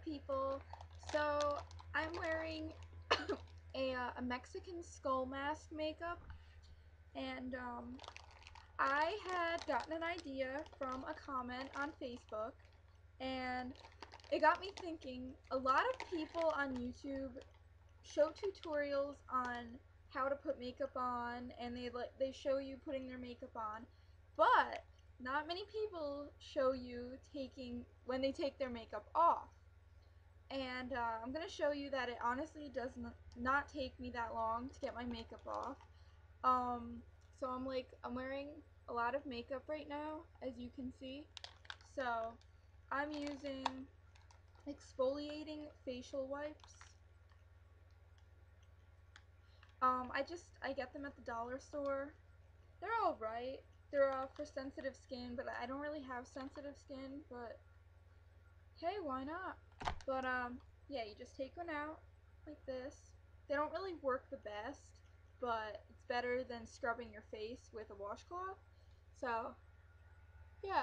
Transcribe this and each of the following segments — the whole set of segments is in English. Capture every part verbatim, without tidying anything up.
people. So I'm wearing a, uh, a Mexican skull mask makeup, and um, I had gotten an idea from a comment on Facebook, and it got me thinking. A lot of people on YouTube show tutorials on how to put makeup on, and they like they show you putting their makeup on, but not many people show you taking when they take their makeup off. And uh, I'm gonna show you that it honestly does not, not take me that long to get my makeup off. Um, so I'm like I'm wearing a lot of makeup right now, as you can see. So I'm using exfoliating facial wipes. Um, I just I get them at the dollar store. They're alright. They're uh, for sensitive skin, but I don't really have sensitive skin, but hey, why not? But um, yeah, you just take one out like this. They don't really work the best, but it's better than scrubbing your face with a washcloth. So, yeah.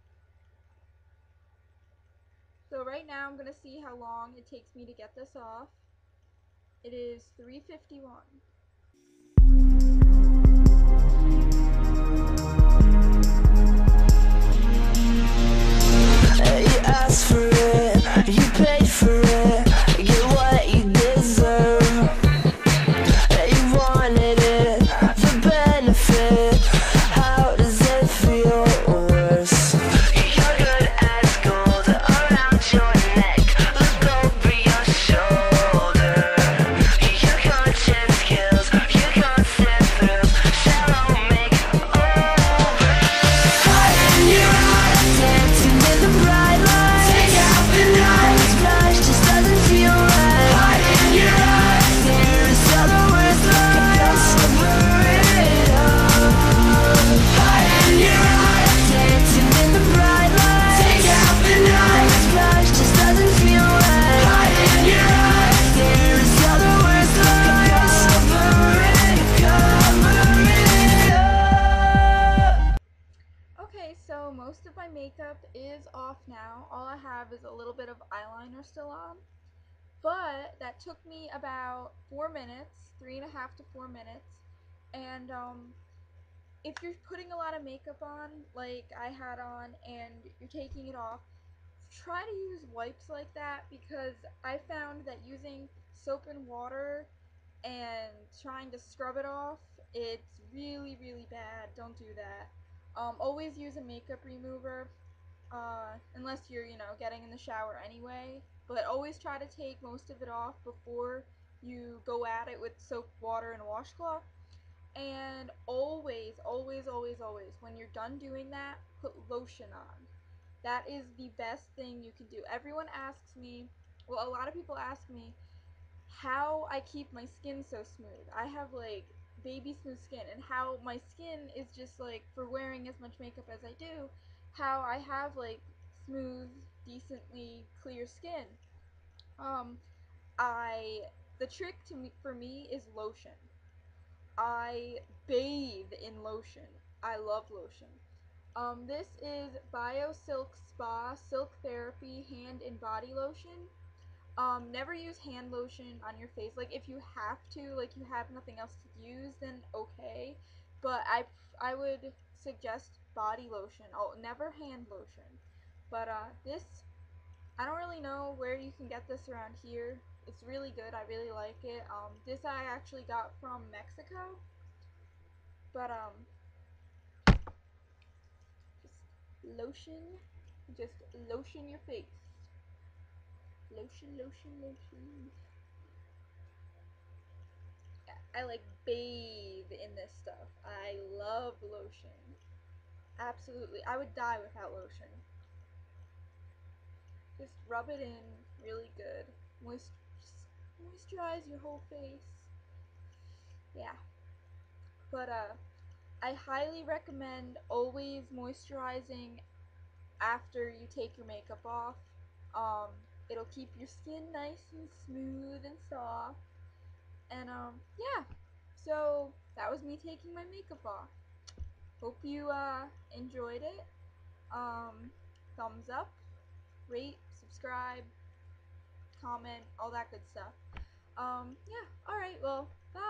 So right now I'm gonna see how long it takes me to get this off. It is three fifty-one. You asked for it, you paid for it, get what you deserve. You wanted it, the benefit, how does it feel worse? You're good as gold around your neck, look over your shoulder. Your conscience kills, you can't sit through shallow makeover. Hiding your eyes, dancing in the bright light. Take out the night, splash just doesn't feel right. Hiding your eyes, there is other words lies. Cover it up. Hiding your eyes, dancing in the bright light. Take out the night, splash just doesn't feel right. Hiding your eyes, there is other words lies. Cover it, cover it up. Okay, so most of my makeup is off now. All I have is a little bit of eyeliner still on. But that took me about four minutes, three and a half to four minutes. And um, if you're putting a lot of makeup on, like I had on, and you're taking it off, try to use wipes like that, because I found that using soap and water and trying to scrub it off, it's really, really bad. Don't do that. Um, always use a makeup remover, uh, unless you're, you know, getting in the shower anyway. But always try to take most of it off before you go at it with soap, water, and washcloth. And always, always, always, always, when you're done doing that, put lotion on. That is the best thing you can do. Everyone asks me, well, a lot of people ask me how I keep my skin so smooth. I have like baby smooth skin, and how my skin is just like, for wearing as much makeup as I do, how I have like smooth, decently clear skin. Um, I the trick to me for me is lotion. I bathe in lotion. I love lotion. Um, this is BioSilk Spa Silk Therapy Hand and Body Lotion. Um, never use hand lotion on your face. Like, if you have to, like you have nothing else to use, then okay. But I, I would suggest body lotion. Oh, never hand lotion. But uh, this, I don't really know where you can get this around here. It's really good. I really like it. Um, this I actually got from Mexico. But um, just lotion, just lotion your face. Lotion, lotion, lotion. I like bathe in this stuff. I love lotion. Absolutely. I would die without lotion. Just rub it in really good. Moist just moisturize your whole face. Yeah. But uh I highly recommend always moisturizing after you take your makeup off. Um it'll keep your skin nice and smooth and soft. And um yeah. So that was me taking my makeup off. Hope you uh, enjoyed it. Um, thumbs up, rate, subscribe. comment, all that good stuff. Um, yeah, alright, well, bye.